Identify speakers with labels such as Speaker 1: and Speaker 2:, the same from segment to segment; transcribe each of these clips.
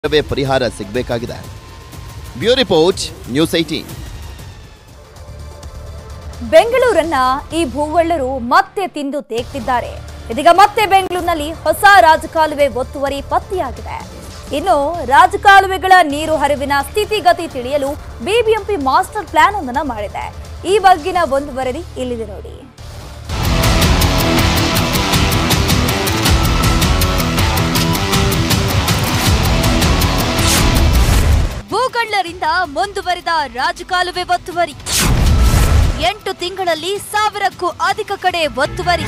Speaker 1: ಪರಿಹಾರ ಸಿಗಬೇಕಾಗಿದೆ. Bureau report news 18.
Speaker 2: ಬೆಂಗಳೂರನ್ನ ಈ ಭೂಗಳ್ಳರು ಮತ್ತೆ ತಿಂದು ತೇಗ್ತಿದ್ದಾರೆ. ಇದೀಗ ಮತ್ತೆ ಬೆಂಗಳೂರಿನಲ್ಲಿ ಹೊಸ ರಾಜಕಾಲುವೆ ಒತ್ತುವರಿ ಪತ್ತೆಯಾಗಿದೆ. ಇನ್ನು ರಾಜಕಾಲುವೆಗಳ ನೀರು ಹರಿವಿನ ಸ್ಥಿತಿಗತಿ ತಿಳಿಯಲು ಬಿಬಿಎಂಪಿ ಮಾಸ್ಟರ್ ಪ್ಲಾನ್ ಒಂದನ್ನು ಮಾಡಿದೆ. ಈ ಬಗ್ಗಿನ ಒಂದು ವರದಿ ಇಲ್ಲಿದೆ ನೋಡಿ. ಭೂಗಳ್ಳರಿಂದ ಮುಂದುವರಿದ ರಾಜಕಾಲುವೆ ಒತ್ತುವರಿ. 8 ತಿಂಗಳಲ್ಲಿ 1000ಕ್ಕೂ ಅಧಿಕ ಕಡೆ ಒತ್ತುವರಿ.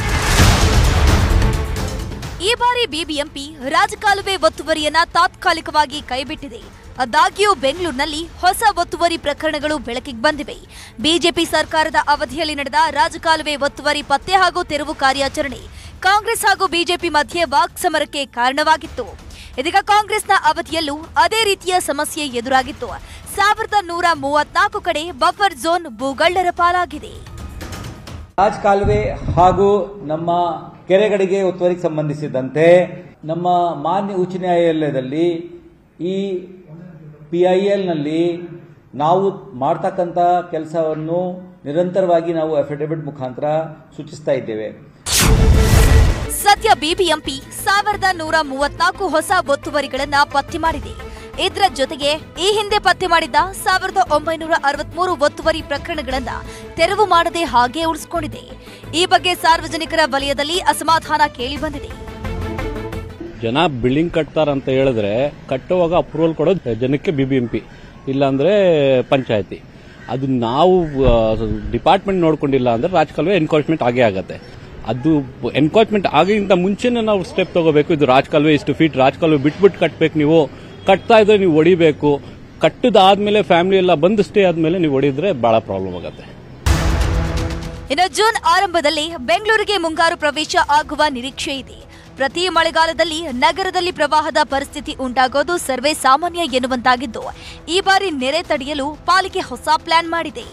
Speaker 2: ಈ ಬಾರಿ ಬಿಬಿಎಂಪಿ ರಾಜಕಾಲುವೆ ಒತ್ತುವರಿಯನ್ನ ತಾತ್ಕಾಲಿಕವಾಗಿ ಕೈಬಿಟ್ಟಿದೆ. ಆದಾಗ್ಯೂ ಬೆಂಗಳೂರಿನಲ್ಲಿ ಹೊಸ ಒತ್ತುವರಿ ಪ್ರಕರಣಗಳು ಬೆಳಕಿಗೆ ಬಂದಿವೆ. ಬಿಜೆಪಿ ಸರ್ಕಾರದ ಅವಧಿಯಲ್ಲಿ ನಡೆದ ರಾಜಕಾಲುವೆ ಒತ್ತುವರಿ ಪತ್ತೆ ಹಾಗೂ ತೆರವು ಕಾರ್ಯಾಚರಣೆ ಕಾಂಗ್ರೆಸ್ ಹಾಗೂ ಬಿಜೆಪಿ ಮಧ್ಯೆ ವಾಕ್ಸಮರಕ್ಕೆ ಕಾರಣವಾಗಿತ್ತು. ಇದೀಗ ಕಾಂಗ್ರೆಸ್ನ ಅವಧಿಯಲ್ಲೂ ಅದೇ ರೀತಿಯ ಸಮಸ್ಯೆ ಎದುರಾಗಿತ್ತು. 1134 ಕಡೆ ಬಫರ್ ಝೋನ್ ಭೂಗಳ್ಳರ ಪಾಲಾಗಿದೆ.
Speaker 3: ರಾಜಕಾಲುವೆ ಹಾಗೂ ನಮ್ಮ ಕೆರೆಗಳಿಗೆ ಒತ್ತುವರಿಗೆ ಸಂಬಂಧಿಸಿದಂತೆ ನಮ್ಮ ಮಾನ್ಯ ಉಚ್ಚ ನ್ಯಾಯಾಲಯದಲ್ಲಿ ಈ PILನಲ್ಲಿ ನಾವು ಮಾಡ್ತಕ್ಕಂಥ ಕೆಲಸವನ್ನು ನಿರಂತರವಾಗಿ ನಾವು ಅಫಿಡವಿಟ್ ಮುಖಾಂತರ ಸೂಚಿಸ್ತಾ ಇದ್ದೇವೆ.
Speaker 2: ಸದ್ಯ ಬಿಬಿಎಂಪಿ 1134 ಹೊಸ ಒತ್ತುವರಿಗಳನ್ನ ಪತ್ತೆ ಮಾಡಿದೆ. ಇದರ ಜೊತೆಗೆ ಈ ಹಿಂದೆ ಪತ್ತೆ ಮಾಡಿದ್ದ 1963 ಒತ್ತುವರಿ ಪ್ರಕರಣಗಳನ್ನ ತೆರವು ಮಾಡದೆ ಹಾಗೆ ಉಳಿಸಿಕೊಂಡಿದೆ. ಈ ಬಗ್ಗೆ ಸಾರ್ವಜನಿಕರ ವಲಯದಲ್ಲಿ ಅಸಮಾಧಾನ ಕೇಳಿ ಬಂದಿದೆ.
Speaker 4: ಜನ ಬಿಲ್ಡಿಂಗ್ ಕಟ್ತಾರಂತ ಹೇಳಿದ್ರೆ ಕಟ್ಟುವಾಗ ಅಪ್ರೂವಲ್ ಕೊಡೋದು ಜನಕ್ಕೆ ಬಿಬಿಎಂಪಿ, ಇಲ್ಲಾಂದ್ರೆ ಪಂಚಾಯತಿ. ಅದು ನಾವು ಡಿಪಾರ್ಟ್ಮೆಂಟ್ ನೋಡ್ಕೊಂಡಿಲ್ಲ ಅಂದ್ರೆ ರಾಜಕಾಲುವೆ ಎನ್ಕ್ರೋಚ್ಮೆಂಟ್ ಆಗೇ ಆಗತ್ತೆ. ಅದು ಎನ್ಕ್ರೋಚ್ಮೆಂಟ್ ಆಗಿಂತ ಮುಂಚೆನೇ ನಾವು ಸ್ಟೆಪ್ ತಗೋಬೇಕು. ಇದು ರಾಜಕಾಲುವೆ ಇಷ್ಟು ಫೀಟ್ ರಾಜಕಾಲುವೆ ಬಿಟ್ಬಿಟ್ಟು ಕಟ್ಟಬೇಕು. ನೀವು ಕಟ್ತಾ ಇದ್ರೆ ನೀವು ಹೊಡಿಬೇಕು. ಕಟ್ಟದಾದ್ಮೇಲೆ ಫ್ಯಾಮಿಲಿ ಎಲ್ಲ ಬಂದು ಸ್ಟೇ ಆದ್ಮೇಲೆ ನೀವು ಹೊಡಿದ್ರೆ ಬಹಳ ಪ್ರಾಬ್ಲಮ್ ಆಗುತ್ತೆ.
Speaker 2: ಇನ್ನು ಜೂನ್ ಆರಂಭದಲ್ಲಿ ಬೆಂಗಳೂರಿಗೆ ಮುಂಗಾರು ಪ್ರವೇಶ ಆಗುವ ನಿರೀಕ್ಷೆ ಇದೆ. ಪ್ರತಿ ಮಳೆಗಾಲದಲ್ಲಿ ನಗರದಲ್ಲಿ ಪ್ರವಾಹದ ಪರಿಸ್ಥಿತಿ ಉಂಟಾಗೋದು ಸರ್ವೇ ಸಾಮಾನ್ಯ ಎನ್ನುವಂತಾಗಿದ್ದು, ಈ ಬಾರಿ ನೆರೆ ತಡೆಯಲು ಪಾಲಿಕೆ ಹೊಸ ಪ್ಲಾನ್ ಮಾಡಿದೆ.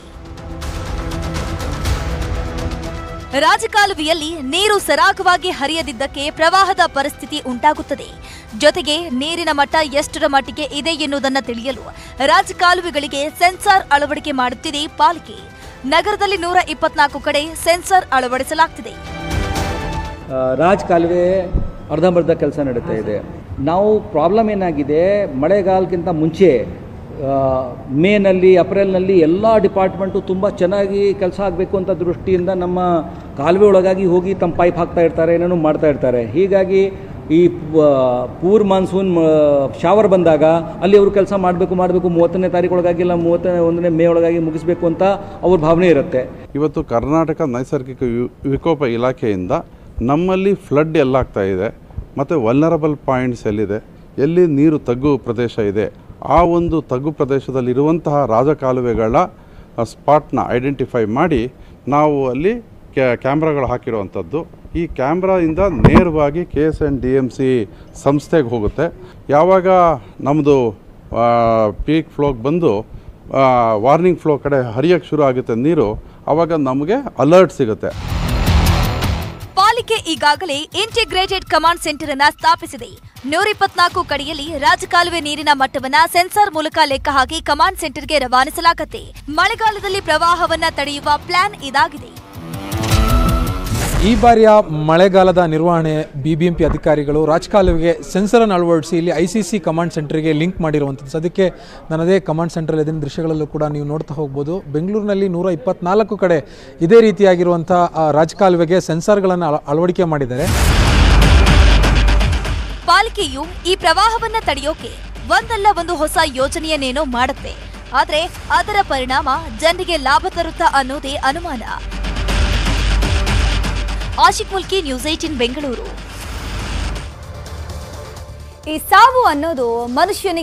Speaker 2: ರಾಜಕಾಲುವೆಯಲ್ಲಿ ನೀರು ಸರಾಗವಾಗಿ ಹರಿಯದಿದ್ದಕ್ಕೆ ಪ್ರವಾಹದ ಪರಿಸ್ಥಿತಿ ಉಂಟಾಗುತ್ತದೆ. ಜೊತೆಗೆ ನೀರಿನ ಮಟ್ಟ ಎಷ್ಟರ ಮಟ್ಟಿಗೆ ಇದೆ ಎನ್ನುವುದನ್ನು ತಿಳಿಯಲು ರಾಜಕಾಲುವೆಗಳಿಗೆ ಸೆನ್ಸಾರ್ ಅಳವಡಿಕೆ ಮಾಡುತ್ತಿದೆ ಪಾಲಿಕೆ. ನಗರದಲ್ಲಿ 124 ಕಡೆ ಸೆನ್ಸಾರ್ ಅಳವಡಿಸಲಾಗುತ್ತಿದೆ.
Speaker 3: ರಾಜಕಾಲುವೆ ಅರ್ಧಂಬರ್ಧ ಕೆಲಸ ನಡೀತಾ ಇದೆ. ನಾವು ಪ್ರಾಬ್ಲಮ್ ಏನಾಗಿದೆ, ಮಳೆಗಾಲಕ್ಕಿಂತ ಮುಂಚೆ ಮೇನಲ್ಲಿ ಏಪ್ರಿಲ್ನಲ್ಲಿ ಎಲ್ಲ ಡಿಪಾರ್ಟ್ಮೆಂಟು ತುಂಬ ಚೆನ್ನಾಗಿ ಕೆಲಸ ಆಗಬೇಕು ಅಂತ ದೃಷ್ಟಿಯಿಂದ ನಮ್ಮ ಕಾಲುವೆ ಒಳಗಾಗಿ ಹೋಗಿ ತಮ್ಮ ಪೈಪ್ ಹಾಕ್ತಾ ಇರ್ತಾರೆ, ಏನೇನೋ ಮಾಡ್ತಾ ಇರ್ತಾರೆ. ಹೀಗಾಗಿ ಈ ಪೂರ್ ಮಾನ್ಸೂನ್ ಶಾವರ್ ಬಂದಾಗ ಅಲ್ಲಿ ಅವರು ಕೆಲಸ ಮಾಡಬೇಕು 30ನೇ ತಾರೀಕು ಒಳಗಾಗಿ ಇಲ್ಲ 31ನೇ ಮೇ ಒಳಗಾಗಿ ಮುಗಿಸ್ಬೇಕು ಅಂತ ಅವ್ರ ಭಾವನೆ ಇರುತ್ತೆ.
Speaker 5: ಇವತ್ತು ಕರ್ನಾಟಕ ನೈಸರ್ಗಿಕ ವಿಕೋಪ ಇಲಾಖೆಯಿಂದ ನಮ್ಮಲ್ಲಿ ಫ್ಲಡ್ ಎಲ್ಲಾಗ್ತಾ ಇದೆ ಮತ್ತು ವಲ್ನರಬಲ್ ಪಾಯಿಂಟ್ಸ್ ಎಲ್ಲಿದೆ, ಎಲ್ಲಿ ನೀರು ತಗ್ಗು ಪ್ರದೇಶ ಇದೆ, ಆ ಒಂದು ತಗ್ಗು ಪ್ರದೇಶದಲ್ಲಿರುವಂತಹ ರಾಜಕಾಲುವೆಗಳ ಸ್ಪಾಟ್ನ ಐಡೆಂಟಿಫೈ ಮಾಡಿ ನಾವು ಅಲ್ಲಿ ಕ್ಯಾಮ್ರಾಗಳು ಹಾಕಿರುವಂಥದ್ದು. ಈ ಕ್ಯಾಮ್ರಾಯಿಂದ ನೇರವಾಗಿ KSNDMC ಸಂಸ್ಥೆಗೆ ಹೋಗುತ್ತೆ. ಯಾವಾಗ ನಮ್ಮದು ಪೀಕ್ ಫ್ಲೋಗೆ ಬಂದು ವಾರ್ನಿಂಗ್ ಫ್ಲೋ ಕಡೆ ಹರಿಯಕ್ಕೆ ಶುರು ಆಗುತ್ತೆ ನೀರು, ಆವಾಗ ನಮಗೆ ಅಲರ್ಟ್ ಸಿಗುತ್ತೆ.
Speaker 2: ಪಾಲಿಕೆ ಈಗಾಗಲೇ ಇಂಟಿಗ್ರೇಟೆಡ್ ಕಮಾಂಡ್ ಸೆಂಟರ್ ಅನ್ನು ಸ್ಥಾಪಿಸಿದೆ. 124 ಕಡೆಯಲ್ಲಿ ರಾಜಕಾಲುವೆ ನೀರಿನ ಮಟ್ಟವನ್ನ ಸೆನ್ಸಾರ್ ಮೂಲಕ ಲೆಕ್ಕ ಹಾಕಿ ಕಮಾಂಡ್ ಸೆಂಟರ್ಗೆ ರವಾನಿಸಲಾಗುತ್ತೆ. ಮಳೆಗಾಲದಲ್ಲಿ ಪ್ರವಾಹವನ್ನ ತಡೆಯುವ ಪ್ಲಾನ್ ಇದಾಗಿದೆ.
Speaker 6: ಈ ಬಾರಿಯ ಮಳೆಗಾಲದ ನಿರ್ವಹಣೆ ಬಿಬಿಎಂಪಿ ಅಧಿಕಾರಿಗಳು ರಾಜಕಾಲುವೆಗೆ ಸೆನ್ಸರ್ ಅನ್ನು ಅಳವಡಿಸಿ ಇಲ್ಲಿ ICC ಕಮಾಂಡ್ ಸೆಂಟರ್ಗೆ ಲಿಂಕ್ ಮಾಡಿರುವಂಥದ್ದು. ಅದಕ್ಕೆ ನನ್ನದೇ ಕಮಾಂಡ್ ಸೆಂಟರ್ ಇದೆ. ದೃಶ್ಯಗಳಲ್ಲೂ ಕೂಡ ನೀವು ನೋಡ್ತಾ ಹೋಗ್ಬೋದು. ಬೆಂಗಳೂರಿನಲ್ಲಿ 124 ಕಡೆ ಇದೇ ರೀತಿಯಾಗಿರುವಂಥ ರಾಜಕಾಲುವೆಗೆ ಸೆನ್ಸಾರ್ಗಳನ್ನು ಅಳವಡಿಕೆ ಮಾಡಿದ್ದಾರೆ.
Speaker 2: ಪಾಲಿಕೆಯು ಈ ಪ್ರವಾಹವನ್ನ ತಡೆಯೋಕೆ ಒಂದಲ್ಲ ಒಂದು ಹೊಸ ಯೋಜನೆಯನ್ನೇನೋ ಮಾಡುತ್ತೆ. ಆದ್ರೆ ಅದರ ಪರಿಣಾಮ ಜನರಿಗೆ ಲಾಭ ತರುತ್ತಾ ಅನ್ನೋದೇ ಅನುಮಾನ. ಆಶಿಕ್ ಮುಲ್ಕಿ, ನ್ಯೂಸ್ 18 ಬೆಂಗಳೂರು. ಈ ಸಾವು ಅನ್ನೋದು ಮನುಷ್ಯನಿಗೆ